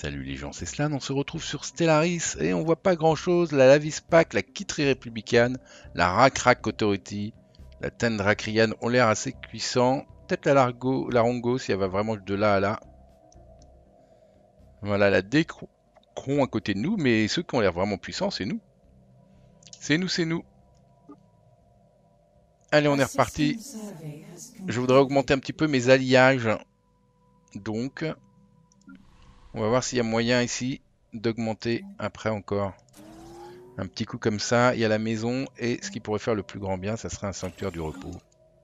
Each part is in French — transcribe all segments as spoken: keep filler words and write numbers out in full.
Salut les gens, c'est Slan, on se retrouve sur Stellaris et on voit pas grand chose. La Lavispac, la Kitri républicaine, la Rakrak Authority, la Tendracrian ont l'air assez puissants. Peut-être la Largo, la Rongo si elle va vraiment de là à là. Voilà, la Décron à côté de nous, mais ceux qui ont l'air vraiment puissants, c'est nous. C'est nous, c'est nous. Allez, on est reparti. Je voudrais augmenter un petit peu mes alliages. Donc, on va voir s'il y a moyen ici d'augmenter après encore. Un petit coup comme ça, il y a la maison et ce qui pourrait faire le plus grand bien, ça serait un sanctuaire du repos.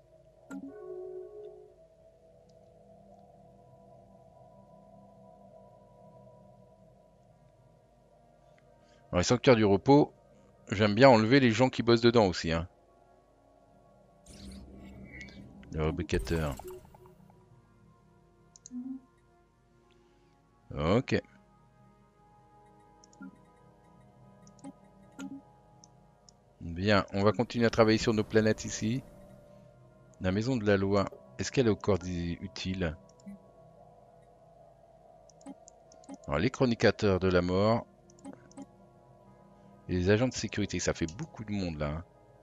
Dans les sanctuaires du repos, j'aime bien enlever les gens qui bossent dedans aussi. Hein. Le rebecateur. Ok. Bien, on va continuer à travailler sur nos planètes ici. La maison de la loi, est-ce qu'elle est encore utile? Alors, les chronicateurs de la mort. Et les agents de sécurité, ça fait beaucoup de monde là. Hein.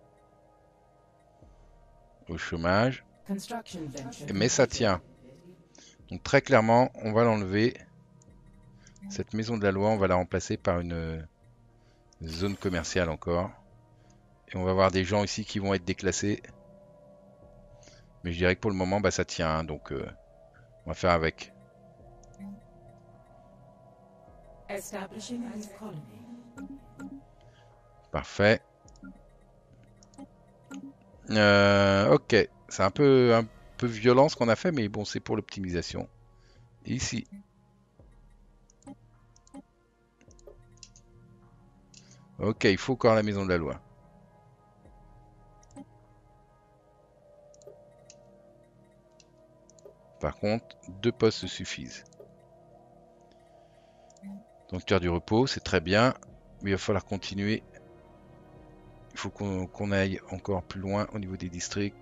Au chômage. Mais ça tient. Donc très clairement, on va l'enlever. Cette maison de la loi, on va la remplacer par une zone commerciale encore. Et on va avoir des gens ici qui vont être déclassés. Mais je dirais que pour le moment, bah, ça tient. Hein, donc euh, on va faire avec. Parfait. Euh, ok. C'est un peu, un peu violent ce qu'on a fait, mais bon, c'est pour l'optimisation. Ici. Ok, il faut encore la maison de la loi. Par contre, deux postes suffisent. Sanctuaire du repos, c'est très bien. Mais il va falloir continuer. Il faut qu'on qu'on aille encore plus loin au niveau des districts.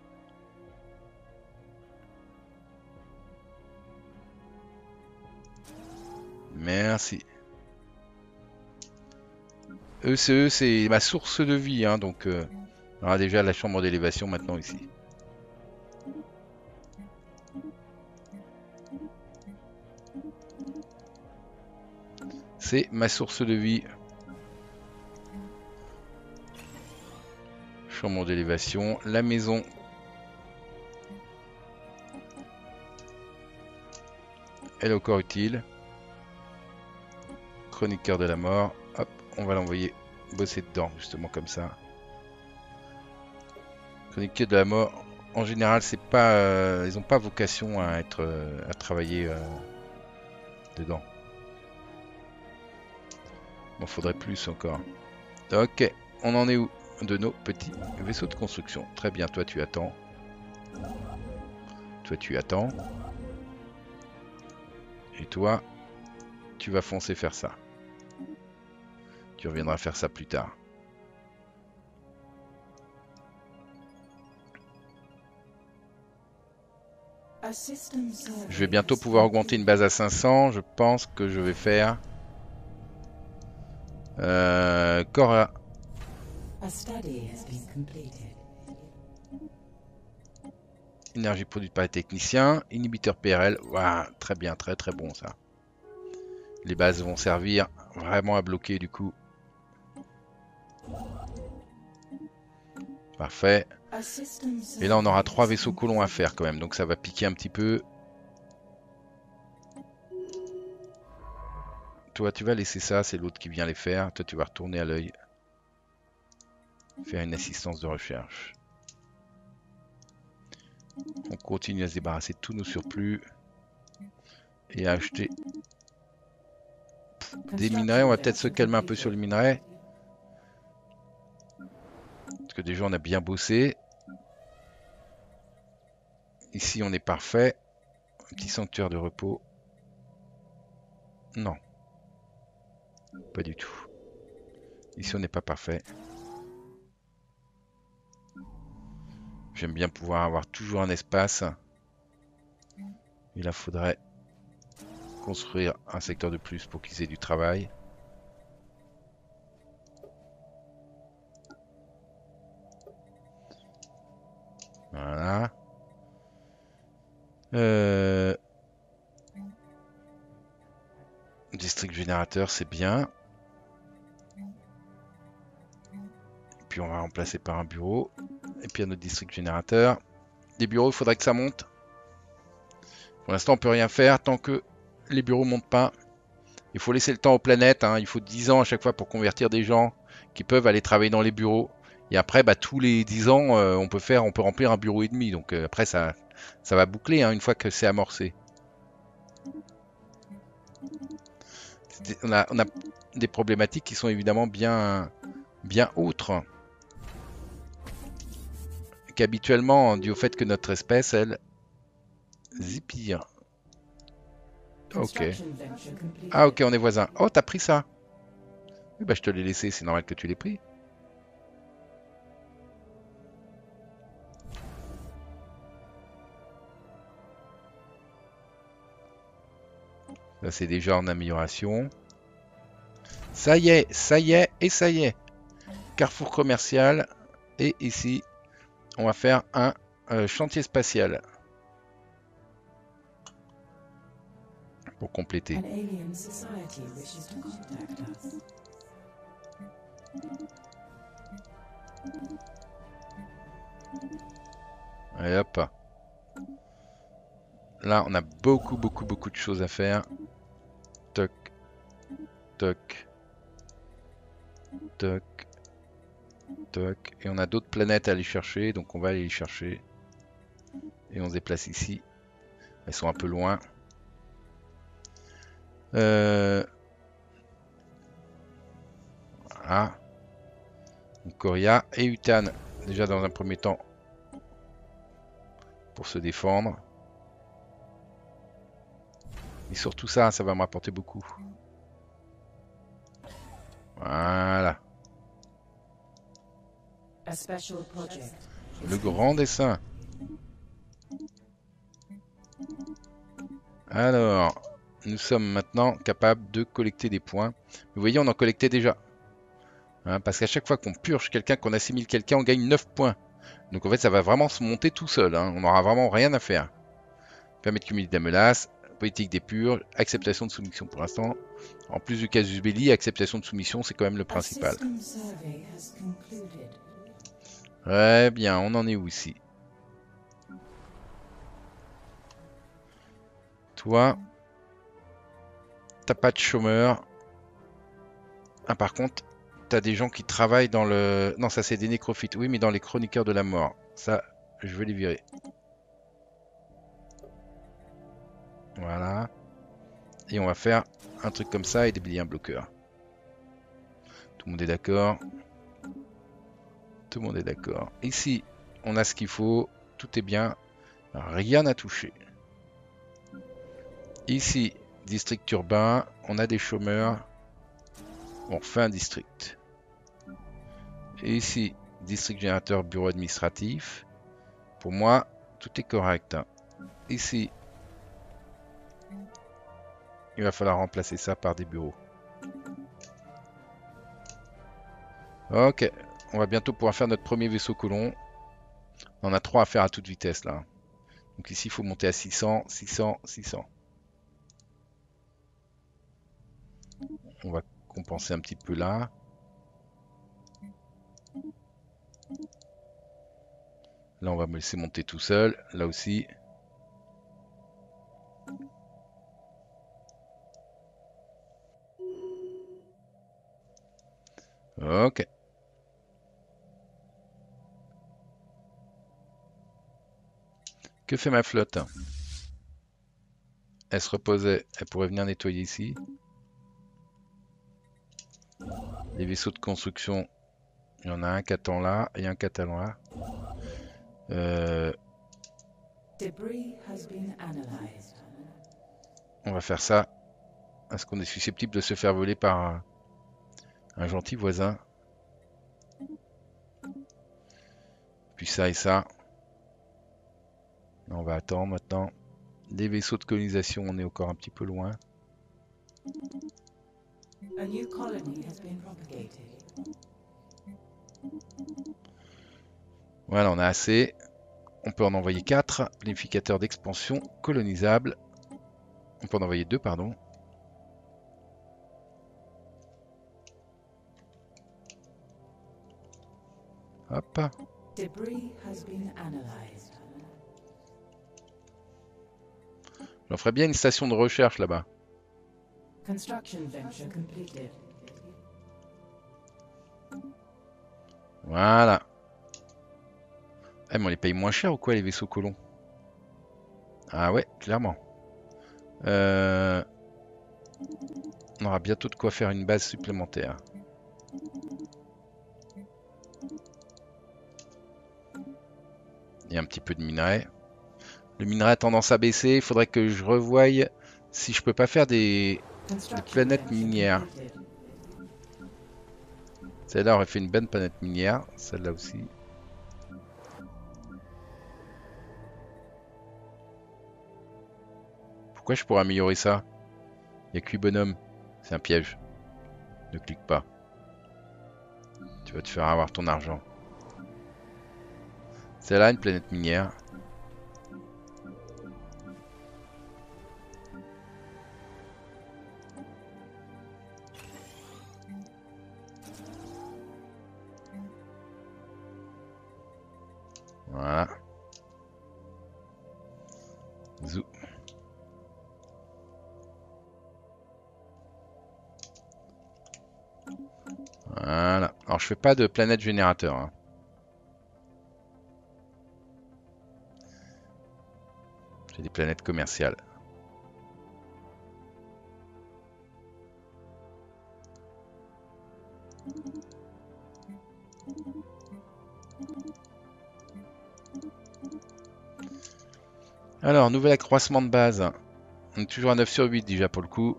Merci. E C E, c'est ma source de vie. Hein, donc, euh, on aura déjà la chambre d'élévation maintenant ici. C'est ma source de vie. Chambre d'élévation. La maison. Elle est encore utile. Chroniqueur de la mort. Hop, on va l'envoyer bosser dedans, justement comme ça. Chroniqueur de la mort. En général, c'est pas, euh, ils n'ont pas vocation à être, euh, à travailler euh, dedans. Il m'en faudrait plus encore. Ok, on en est où de nos petits vaisseaux de construction? Très bien, toi tu attends. Toi tu attends. Et toi, tu vas foncer faire ça. Tu reviendras faire ça plus tard. Je vais bientôt pouvoir augmenter une base à cinq cents. Je pense que je vais faire... Euh, Cora. Énergie produite par les techniciens. Inhibiteur P R L. Wow, très bien, très très bon ça. Les bases vont servir vraiment à bloquer du coup. Parfait. Et là on aura trois vaisseaux colons à faire quand même. Donc ça va piquer un petit peu. Toi tu vas laisser ça, c'est l'autre qui vient les faire. Toi tu vas retourner à l'œil. Faire une assistance de recherche. On continue à se débarrasser de tous nos surplus. Et à acheter des minerais. On va peut-être se calmer un peu sur les minerais. Parce que déjà on a bien bossé. Ici on est parfait. Un petit sanctuaire de repos. Non. Pas du tout. Ici on n'est pas parfait. J'aime bien pouvoir avoir toujours un espace. Il en faudrait construire un secteur de plus pour qu'ils aient du travail. Voilà. Euh... District générateur, c'est bien. Et puis on va remplacer par un bureau. Et puis un autre district générateur. Les bureaux, il faudrait que ça monte. Pour l'instant, on peut rien faire tant que les bureaux montent pas. Il faut laisser le temps aux planètes. Hein. Il faut dix ans à chaque fois pour convertir des gens qui peuvent aller travailler dans les bureaux. Et après, bah, tous les dix ans, euh, on peut faire, on peut remplir un bureau et demi. Donc euh, après, ça, ça va boucler hein, une fois que c'est amorcé. On a, on a des problématiques qui sont évidemment bien, bien autres qu'habituellement, dû au fait que notre espèce, elle, zipire. Ok. Ah ok, on est voisins. Oh, t'as pris ça? Oui, bah je te l'ai laissé, c'est normal que tu l'aies pris. Là, c'est déjà en amélioration. Ça y est, ça y est, et ça y est. Carrefour commercial. Et ici, on va faire un euh, chantier spatial. Pour compléter. Et hop. Là, on a beaucoup, beaucoup, beaucoup de choses à faire. Toc. Toc. Toc. Toc. Et on a d'autres planètes à aller chercher. Donc on va aller les chercher. Et on se déplace ici. Elles sont un peu loin. Euh... Voilà. Donc Coria et Utan. Déjà dans un premier temps. Pour se défendre. Et surtout ça, ça va me rapporter beaucoup. Voilà. Le grand dessin. Alors, nous sommes maintenant capables de collecter des points. Vous voyez, on en collectait déjà. Hein, parce qu'à chaque fois qu'on purge quelqu'un, qu'on assimile quelqu'un, on gagne neuf points. Donc en fait, ça va vraiment se monter tout seul. Hein. On n'aura vraiment rien à faire. Permet de cumuler des menaces. Politique des purges. Acceptation de soumission pour l'instant. En plus du casus belli, acceptation de soumission, c'est quand même le principal. Très bien, on en est où ici? Toi, t'as pas de chômeur. Ah, par contre, t'as des gens qui travaillent dans le... Non, ça c'est des nécrophytes. Oui, mais dans les chroniqueurs de la mort. Ça, je vais les virer. Voilà. Et on va faire un truc comme ça et déblayer un bloqueur. Tout le monde est d'accord. Tout le monde est d'accord. Ici, on a ce qu'il faut. Tout est bien. Rien à toucher. Ici, district urbain. On a des chômeurs. On fait un district. Et ici, district générateur, bureau administratif. Pour moi, tout est correct. Ici, il va falloir remplacer ça par des bureaux. Ok, on va bientôt pouvoir faire notre premier vaisseau colon. On a trois à faire à toute vitesse là. Donc ici, il faut monter à six cents, six cents, six cents. On va compenser un petit peu là. Là, on va me laisser monter tout seul. Là aussi. Ok. Que fait ma flotte? Elle se reposait. Elle pourrait venir nettoyer ici. Les vaisseaux de construction. Il y en a un qui attend là et un qui attend là. Euh... On va faire ça. Est-ce qu'on est susceptible de se faire voler par un, un gentil voisin? Puis ça et ça. On va attendre maintenant. Les vaisseaux de colonisation, on est encore un petit peu loin. Voilà, on a assez. On peut en envoyer quatre. Planificateur d'expansion colonisable. On peut en envoyer deux, pardon. Hop. J'en ferais bien une station de recherche là-bas. Voilà. Eh, mais on les paye moins cher ou quoi les vaisseaux colons? Ah ouais, clairement. Euh... On aura bientôt de quoi faire une base supplémentaire. Il y a un petit peu de minerai. Le minerai a tendance à baisser. Il faudrait que je revoie si je peux pas faire des, des planètes minières. Celle-là aurait fait une bonne planète minière. Celle-là aussi. Pourquoi je pourrais améliorer ça? Il n'y a que huit bonhommes. C'est un piège. Ne clique pas. Tu vas te faire avoir ton argent. Celle-là, une planète minière. Voilà. Zou. Voilà. Alors je fais pas de planète générateur. Hein. J'ai des planètes commerciales. Alors, nouvel accroissement de base. On est toujours à neuf sur huit déjà pour le coup.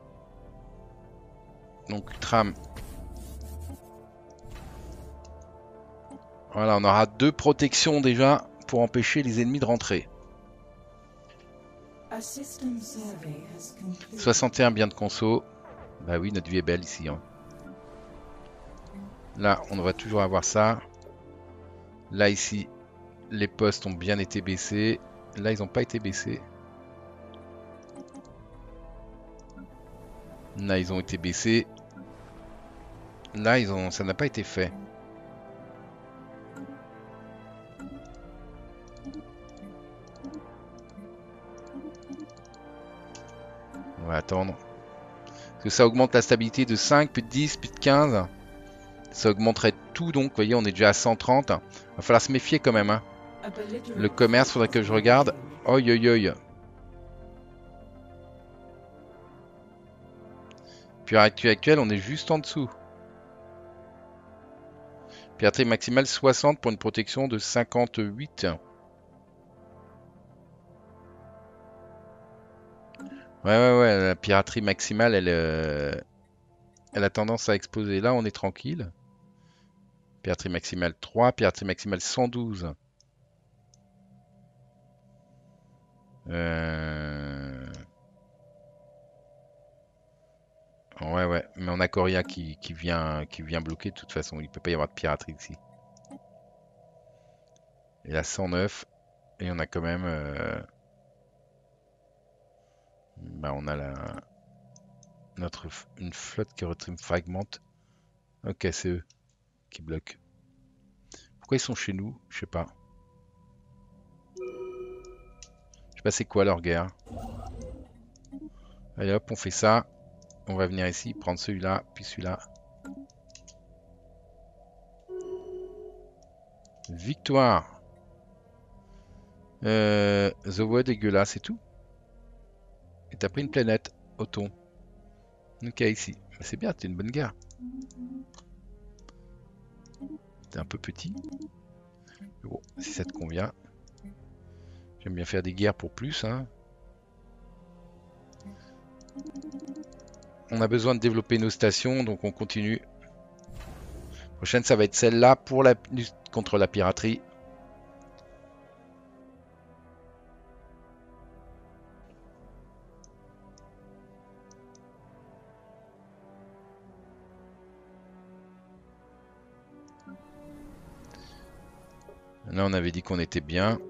Donc tram. Voilà, on aura deux protections déjà pour empêcher les ennemis de rentrer. soixante et un biens de conso. Bah oui, notre vie est belle ici. Hein. Là, on devrait toujours avoir ça. Là, ici, les postes ont bien été baissés. Là, ils n'ont pas été baissés. Là, ils ont été baissés. Là, ils ont... ça n'a pas été fait. On va attendre. Parce que ça augmente la stabilité de cinq, puis de dix, puis de quinze. Ça augmenterait tout donc. Vous voyez, on est déjà à cent trente. Il va falloir se méfier quand même. Hein. Le commerce, faudrait que je regarde. Oi, oi, oi. Puis à l'actu actuelle, on est juste en dessous. Piraterie maximale soixante pour une protection de cinquante-huit. Ouais, ouais, ouais. La piraterie maximale, elle, euh, elle a tendance à exploser. Là, on est tranquille. Piraterie maximale trois. Piraterie maximale cent douze. Euh... Ouais, ouais. Mais on a Coria qui, qui, vient, qui vient bloquer de toute façon. Il ne peut pas y avoir de piraterie ici. Et là, cent neuf. Et on a quand même... Euh... Bah, on a la... Notre... une flotte qui retrim fragmente. Ok, c'est eux qui bloquent. Pourquoi ils sont chez nous? Je sais pas. Je sais pas c'est quoi leur guerre. Allez hop, on fait ça. On va venir ici, prendre celui-là, puis celui-là. Victoire. Euh, The Wood dégueulasse, c'est tout. Et t'as pris une planète, Othon. Ok, ici. C'est bien, t'es une bonne guerre. T'es un peu petit. Mais bon, si ça te convient. J'aime bien faire des guerres pour plus. Hein. On a besoin de développer nos stations, donc on continue. Prochaine, ça va être celle-là pour la lutte contre la piraterie. Là, on avait dit qu'on était bien.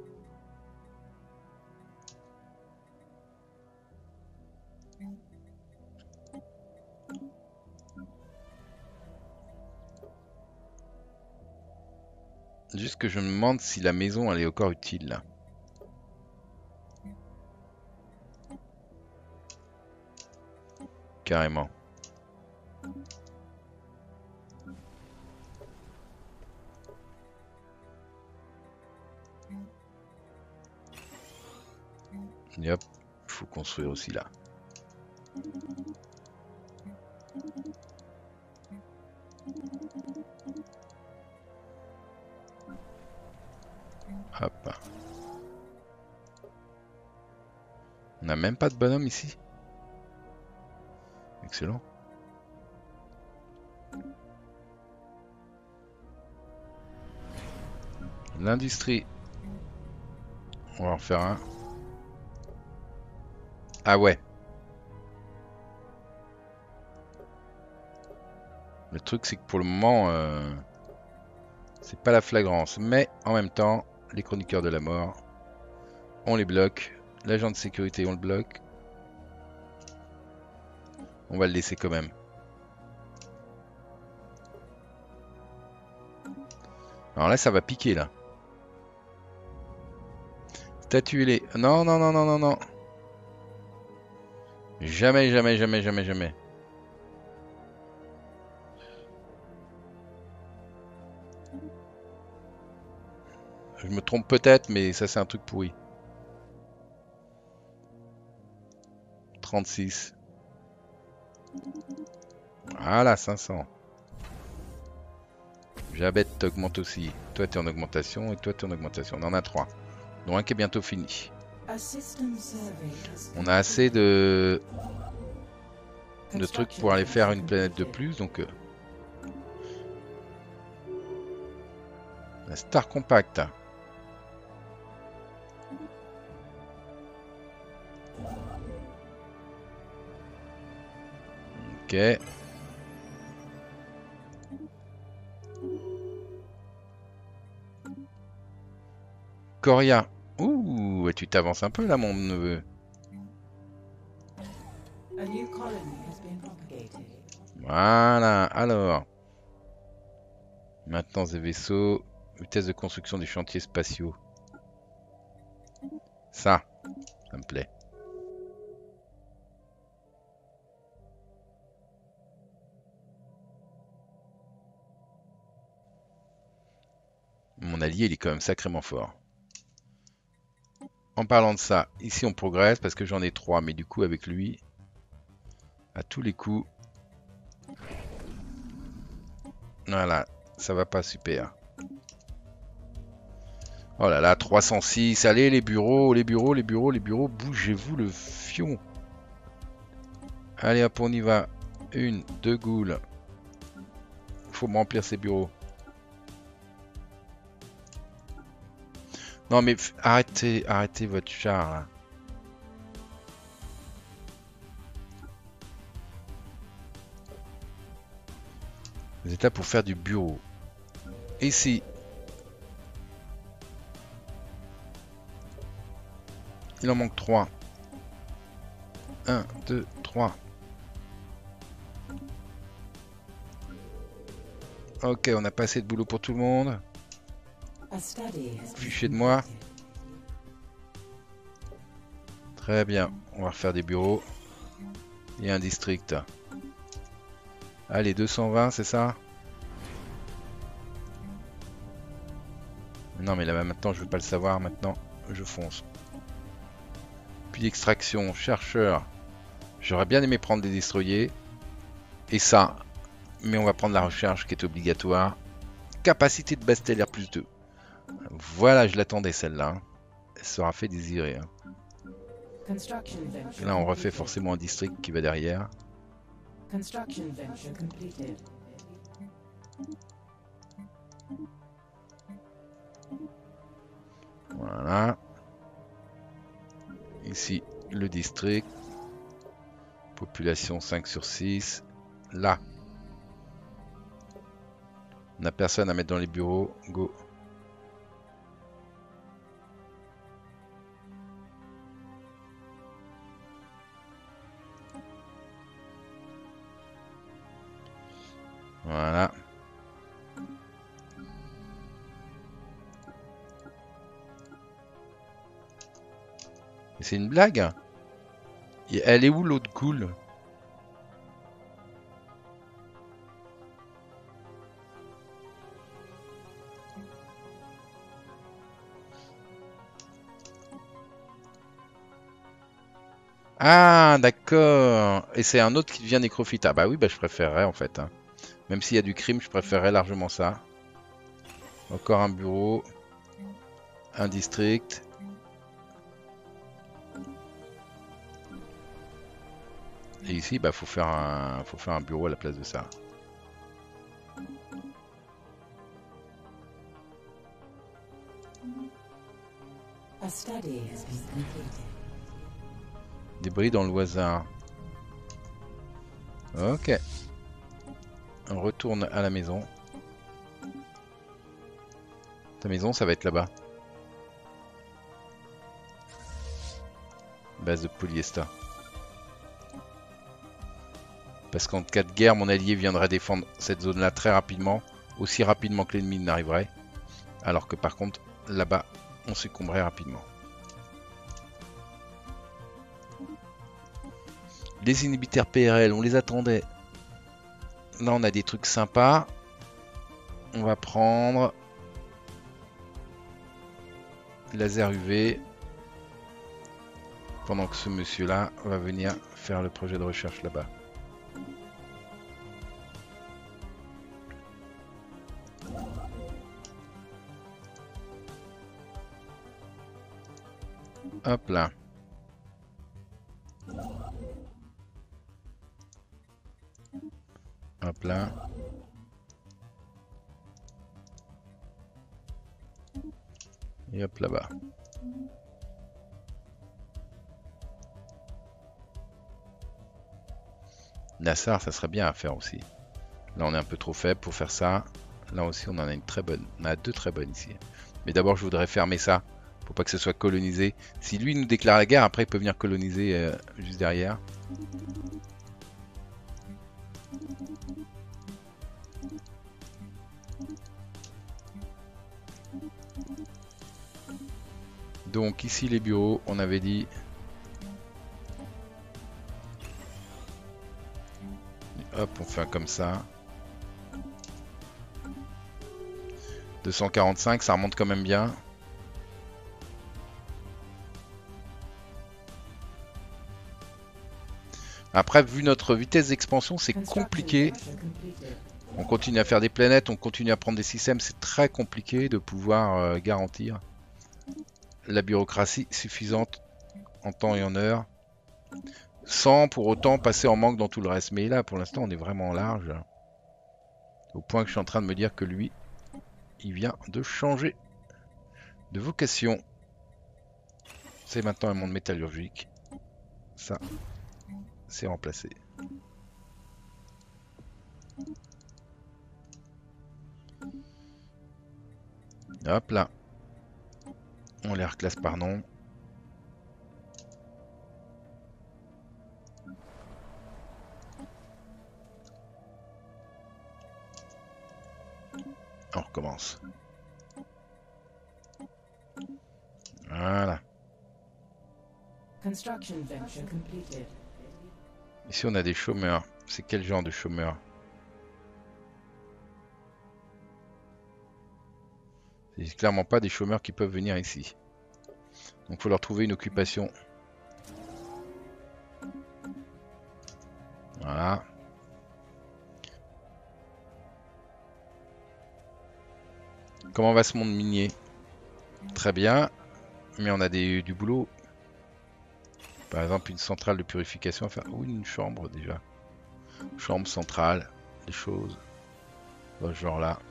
Juste que je me demande si la maison elle est encore utile là. Carrément. Et hop, il faut construire aussi là. Hop. On n'a même pas de bonhomme ici. Excellent. L'industrie. On va en faire un. Ah ouais. Le truc c'est que pour le moment, euh, c'est pas la flagrance. Mais en même temps, les chroniqueurs de la mort, on les bloque. L'agent de sécurité, on le bloque. On va le laisser quand même. Alors là, ça va piquer là. Statuer les... Non, non, non, non, non, non. Jamais, jamais, jamais, jamais, jamais. Je me trompe peut-être, mais ça c'est un truc pourri. trente-six. Voilà, cinq cents. Jabet t'augmente aussi. Toi t'es en augmentation et toi t'es en augmentation. On en a trois. dont un qui est bientôt fini. On a assez de... de trucs pour aller faire une planète de plus, donc... Euh... La Star Compact. Ok. Coria. Ouh, tu t'avances un peu là, mon neveu. Voilà, alors. Maintenance des vaisseaux. Vitesse de construction des chantiers spatiaux. Ça, ça me plaît. Mon allié, il est quand même sacrément fort. En parlant de ça, ici on progresse parce que j'en ai trois, mais du coup avec lui, à tous les coups, voilà, ça va pas super. Oh là là, trois cent six, allez les bureaux, les bureaux, les bureaux, les bureaux, bougez-vous le fion. Allez hop, on y va. Une, deux goules. Faut me remplir ces bureaux. Non mais arrêtez, arrêtez votre char là. Vous êtes là pour faire du bureau. Ici. Il en manque trois. un, deux, trois. Ok, on a pas assez de boulot pour tout le monde. Fichez de moi. Très bien, on va refaire des bureaux. Et un district. Allez, deux cent vingt, c'est ça? Non, mais là maintenant, je veux pas le savoir. Maintenant, je fonce. Puis extraction, chercheur. J'aurais bien aimé prendre des destroyers. Et ça. Mais on va prendre la recherche qui est obligatoire. Capacité de base stellaire plus deux. Voilà, je l'attendais celle-là. Elle sera fait désirer. Hein. Là, on refait forcément un district qui va derrière. Voilà. Ici, le district. Population cinq sur six. Là. On n'a personne à mettre dans les bureaux. Go. C'est une blague? Et elle est où l'autre ghoul? Ah, d'accord. Et c'est un autre qui devient nécrophyte. Ah bah oui, bah je préférerais en fait, hein. Même s'il y a du crime, je préférerais largement ça. Encore un bureau. Un district. Et ici, bah faut faire un, faut faire un bureau à la place de ça. Débris dans le hasard. Ok. On retourne à la maison. Ta maison, ça va être là-bas. Base de polyester. Parce qu'en cas de guerre, mon allié viendrait défendre cette zone-là très rapidement. Aussi rapidement que l'ennemi n'arriverait. Alors que par contre, là-bas, on succomberait rapidement. Les inhibiteurs P R L, on les attendait. Là, on a des trucs sympas. On va prendre laser U V. Pendant que ce monsieur-là va venir faire le projet de recherche là-bas. Hop là. Hop là. Et hop là-bas. Nassar, ça serait bien à faire aussi. Là, on est un peu trop faible pour faire ça. Là aussi, on en a une très bonne. On a deux très bonnes ici. Mais d'abord, je voudrais fermer ça. Pour pas que ce soit colonisé. Si lui nous déclare la guerre, après, il peut venir coloniser euh, juste derrière. Donc ici les bureaux, on avait dit. Hop, on fait un comme ça. deux cent quarante-cinq, ça remonte quand même bien. Après, vu notre vitesse d'expansion, c'est compliqué. On continue à faire des planètes, on continue à prendre des systèmes. C'est très compliqué de pouvoir euh, garantir la bureaucratie suffisante en temps et en heure. Sans pour autant passer en manque dans tout le reste. Mais là, pour l'instant, on est vraiment large. Au point que je suis en train de me dire que lui, il vient de changer de vocation. C'est maintenant un monde métallurgique. Ça, c'est remplacé. Hop là. On les reclasse par nom. On recommence. Voilà. Ici on a des chômeurs. C'est quel genre de chômeurs? C'est clairement pas des chômeurs qui peuvent venir ici. Donc il faut leur trouver une occupation. Voilà. Comment va ce monde minier? Très bien. Mais on a des, du boulot. Par exemple une centrale de purification. Enfin, ou une chambre déjà. Chambre centrale. Des choses. Dans ce genre là.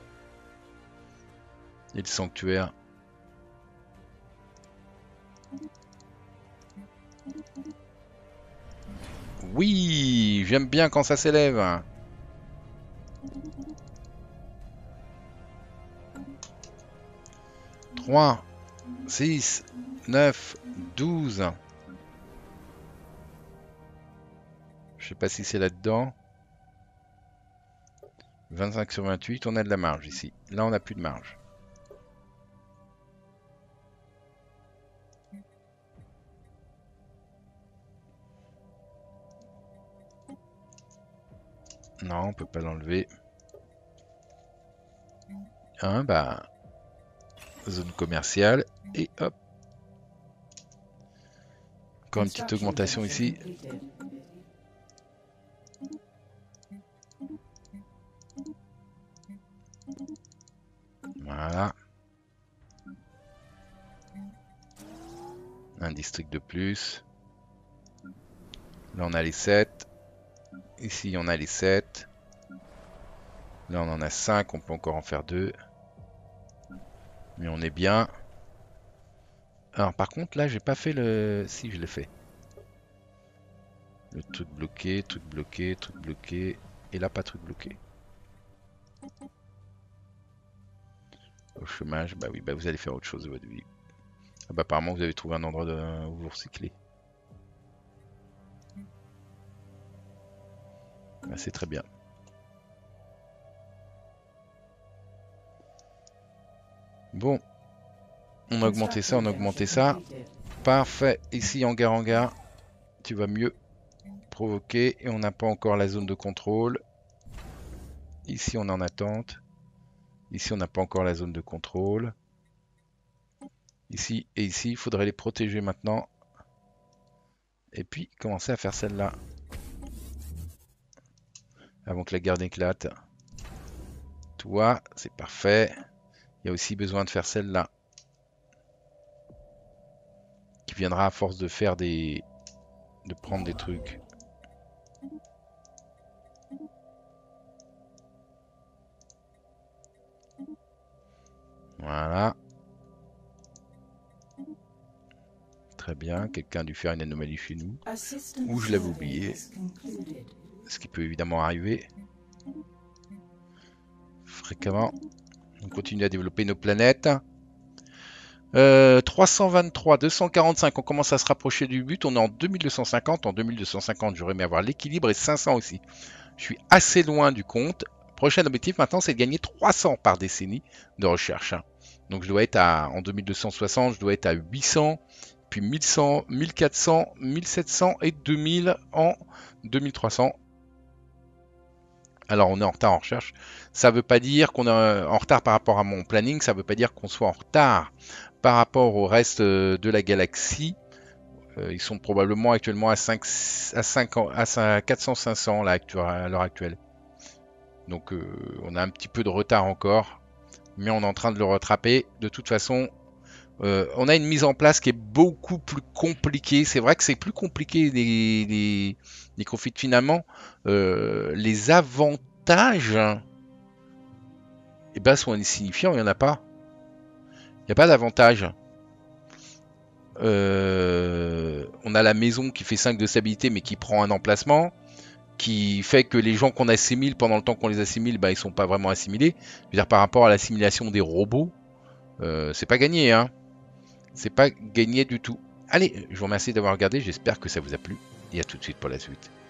Et le sanctuaire. Oui, j'aime bien quand ça s'élève. trois, six, neuf, douze. Je sais pas si c'est là-dedans. vingt-cinq sur vingt-huit, on a de la marge ici. Là, on n'a plus de marge. Non, on peut pas l'enlever. Hein, bah... Zone commerciale. Et hop. Encore une petite augmentation ici. Voilà. Un district de plus. Là, on a les sept. Ici, on a les sept. Là, on en a cinq. On peut encore en faire deux. Mais on est bien. Alors, par contre, là, j'ai pas fait le... Si, je l'ai fait. Le truc bloqué, truc bloqué, truc bloqué. Et là, pas truc bloqué. Au chômage, bah oui, bah vous allez faire autre chose de votre vie. Ah bah apparemment, vous avez trouvé un endroit de... où vous recycler. Bah, c'est très bien. Bon. On a augmenté ça, on a augmenté ça. Parfait. Ici, hangar, hangar. Tu vas mieux provoquer. Et on n'a pas encore la zone de contrôle. Ici, on est en attente. Ici, on n'a pas encore la zone de contrôle. Ici et ici, il faudrait les protéger maintenant. Et puis, commencer à faire celle-là. Avant que la guerre éclate. Toi, c'est parfait. Il y a aussi besoin de faire celle-là. Qui viendra à force de faire des... de prendre des trucs. Voilà. Très bien. Quelqu'un a dû faire une anomalie chez nous. Ou je l'avais oublié. Ce qui peut évidemment arriver. Fréquemment. On continue à développer nos planètes. Euh, trois cent vingt-trois, deux cent quarante-cinq, on commence à se rapprocher du but. On est en deux mille deux cent cinquante. En deux mille deux cent cinquante, j'aurais aimé avoir l'équilibre et cinq cents aussi. Je suis assez loin du compte. Prochain objectif maintenant, c'est de gagner trois cents par décennie de recherche. Donc je dois être à, en deux mille deux cent soixante, je dois être à huit cents, puis mille cent, mille quatre cents, mille sept cents et deux mille en deux mille trois cents. Alors on est en retard en recherche. Ça ne veut pas dire qu'on est en retard par rapport à mon planning, ça ne veut pas dire qu'on soit en retard par rapport au reste de la galaxie. Euh, ils sont probablement actuellement à, cinq, à, cinq, à quatre cents cinq cents là, à l'heure actuelle. Donc euh, on a un petit peu de retard encore, mais on est en train de le rattraper. De toute façon, euh, on a une mise en place qui est beaucoup plus compliquée. C'est vrai que c'est plus compliqué les, les, les conflits finalement. Euh, les avantages eh ben, sont insignifiants, il n'y en a pas. Il n'y a pas d'avantage. Euh, on a la maison qui fait cinq de stabilité mais qui prend un emplacement, qui fait que les gens qu'on assimile pendant le temps qu'on les assimile, bah, ils sont pas vraiment assimilés. Je veux dire, par rapport à l'assimilation des robots, euh, c'est pas gagné, hein. C'est pas gagné du tout. Allez, je vous remercie d'avoir regardé, j'espère que ça vous a plu, et à tout de suite pour la suite.